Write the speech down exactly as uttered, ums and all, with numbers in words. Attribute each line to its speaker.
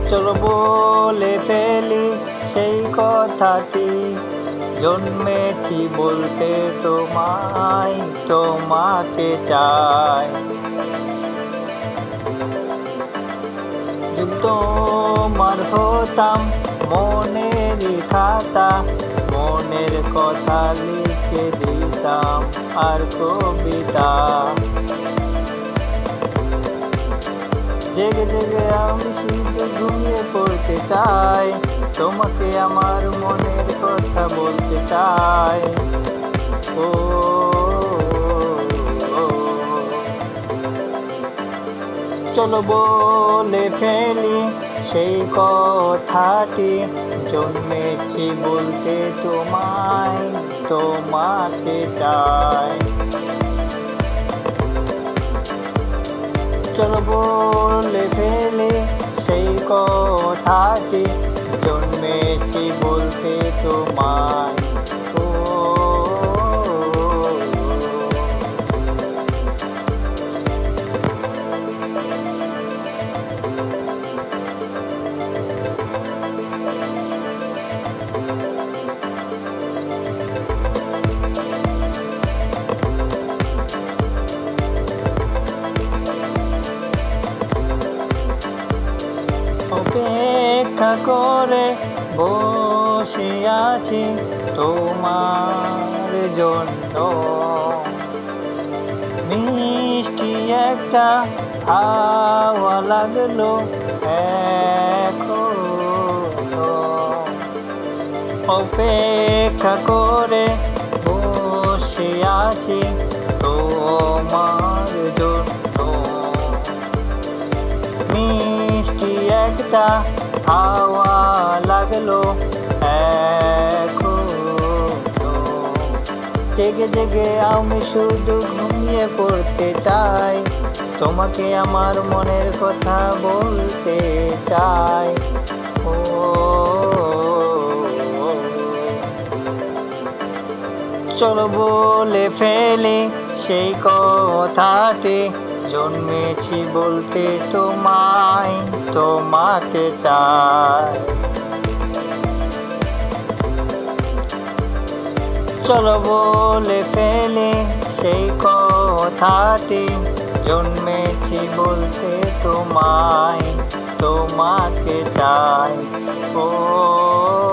Speaker 1: চলো বলে ফেলি সেই কথাটি, জন্মেছি বলতে তোমায়, তোমাকে চাই। যদি তোমার হতাম মনের খাতা, মনের কথা লিখে দিতাম আর কবিতা। জেগে জেগে আমি শুধু ঘুমিয়ে পড়তে চাই, তোমাকে আমার মনের কথা বলতে চাই। ও চলো বলে ফেলি সেই কথাটি, জন্মেছি বলতে তোমায়, তোমাকে চাই। চলো বলে ফেলি সেই কথাটি, জন্মেছি বলতে তোমায়। ও অপেক্ষা করে বসে আছি তোমার জন্য, মিষ্টি একটা হাওয়া লাগলো এখন। অপেক্ষা করে বসে আছি তোমার জন্য, মিষ্টি একটা হাওয়া লাগলো এখন। জেগে জেগে আমি শুধু ঘুমিয়ে পড়তে চাই, তোমাকে আমার মনের কথা বলতে চাই। ও চলো বলে ফেলি সেই কথাটি, জন্মেছি বলতে তোমায়, তোমাকে চাই। চলো বলে ফেলি সেই কথাটি, জন্মেছি বলতে তোমায়, তোমাকে চাই। ও